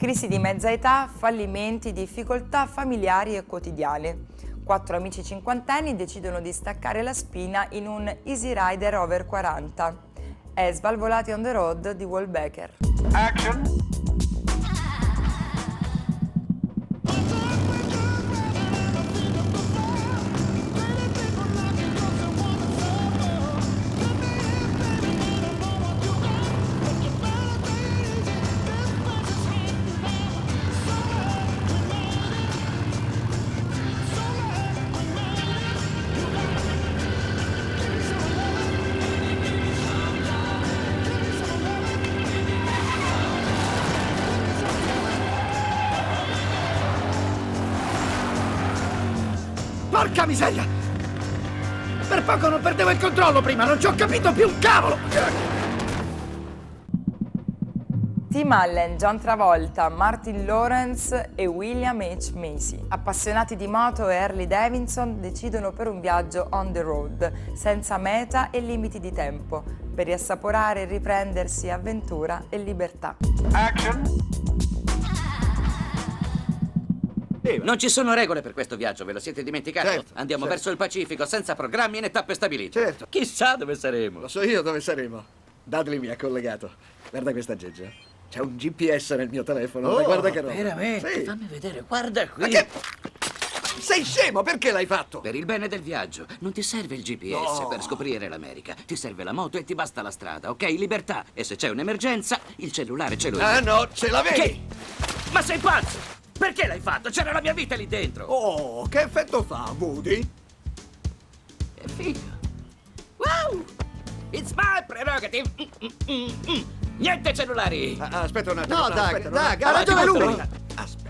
Crisi di mezza età, fallimenti, difficoltà familiari e quotidiane. 4 amici cinquantenni decidono di staccare la spina in un Easy Rider over 40. È Svalvolati on the Road di Walt Becker. Action! Porca miseria! Per poco non perdevo il controllo prima, non ci ho capito più un cavolo! Tim Allen, John Travolta, Martin Lawrence e William H. Macy. Appassionati di moto e Harley Davidson decidono per un viaggio on the road, senza meta e limiti di tempo, per riassaporare e riprendersi avventura e libertà. Action! Non ci sono regole per questo viaggio, ve lo siete dimenticato? Certo, Andiamo certo. verso il Pacifico senza programmi né tappe stabilite. Certo. Chissà dove saremo. Lo so io dove saremo. Dudley mi ha collegato. Guarda questa aggeggio. C'è un GPS nel mio telefono. Ma guarda che roba. Veramente? Sì. Fammi vedere, guarda qui. Ma che... Sei scemo, perché l'hai fatto? Per il bene del viaggio. Non ti serve il GPS No. per scoprire l'America. Ti serve la moto e ti basta la strada, ok? Libertà. E se c'è un'emergenza, il cellulare ce l'ho io. Ah no, ce l'avevi! Che? Ma sei pazzo? Perché l'hai fatto? C'era la mia vita lì dentro. Oh, che effetto fa, Woody? È figo. Wow! It's my prerogative. Niente cellulari. Aspetta un attimo. No, Doug, aspetta, Doug, avanti, ha ragione molto, lui. Aspetta.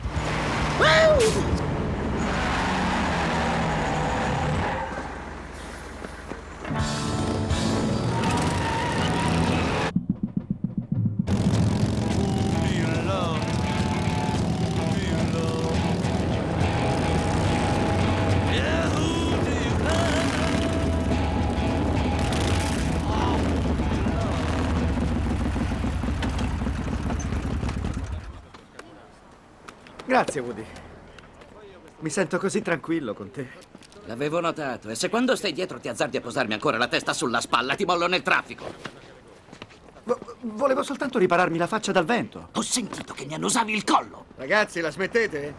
Grazie, Woody. Mi sento così tranquillo con te. L'avevo notato. E se quando stai dietro ti azzardi a posarmi ancora la testa sulla spalla, ti mollo nel traffico. Volevo soltanto ripararmi la faccia dal vento. Ho sentito che mi annusavi il collo. Ragazzi, la smettete?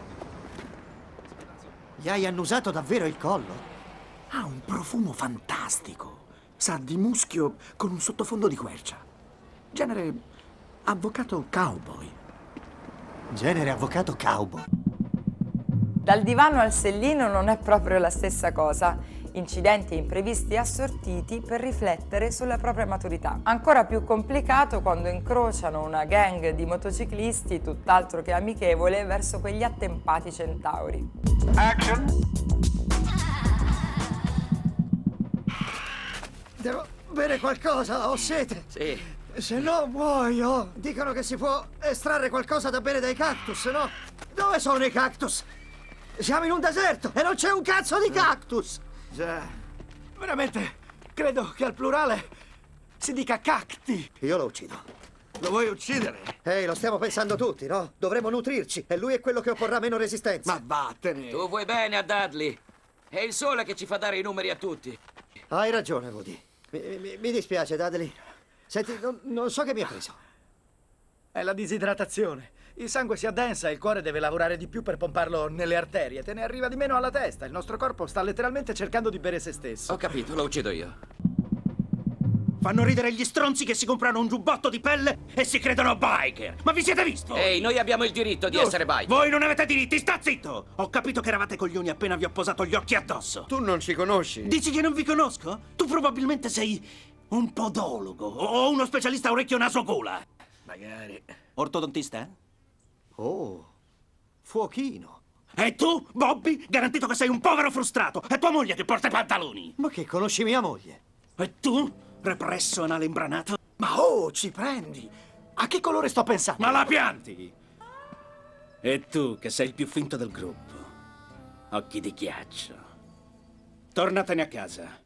Gli hai annusato davvero il collo? Ha un profumo fantastico. Sa di muschio con un sottofondo di quercia. Genere avvocato cowboy. Genere avvocato cowboy. Dal divano al sellino non è proprio la stessa cosa. Incidenti e imprevisti assortiti per riflettere sulla propria maturità. Ancora più complicato quando incrociano una gang di motociclisti tutt'altro che amichevole verso quegli attempati centauri. Action! Devo bere qualcosa, ho sete. Sì. Se no muoio. Dicono che si può estrarre qualcosa da bere dai cactus, no? Dove sono i cactus? Siamo in un deserto e non c'è un cazzo di cactus. Già. Veramente, credo che al plurale si dica cacti. Io lo uccido. Lo vuoi uccidere? Ehi, lo stiamo pensando tutti, no? Dovremmo nutrirci e lui è quello che opporrà meno resistenza. Ma vattene! Tu vuoi bene a Dudley. È il sole che ci fa dare i numeri a tutti. Hai ragione, Woody. Mi dispiace, Dudley. Senti, non so che mi ha preso. È la disidratazione. Il sangue si addensa e il cuore deve lavorare di più per pomparlo nelle arterie. Te ne arriva di meno alla testa. Il nostro corpo sta letteralmente cercando di bere se stesso. Ho capito, lo uccido io. Fanno ridere gli stronzi che si comprano un giubbotto di pelle e si credono biker. Ma vi siete visti? Ehi, noi abbiamo il diritto di essere biker. Voi non avete diritti, sta zitto! Ho capito che eravate coglioni appena vi ho posato gli occhi addosso. Tu non ci conosci? Dici che non vi conosco? Tu probabilmente sei un podologo o uno specialista orecchio naso gola. Magari. Ortodontista? Oh, fuochino. E tu, Bobby, garantito che sei un povero frustrato. È tua moglie che porta i pantaloni. Ma che conosci mia moglie? E tu, represso anale imbranato? Ma oh, ci prendi! A che colore sto pensando? Ma la pianti! E tu, che sei il più finto del gruppo. Occhi di ghiaccio. Tornatene a casa.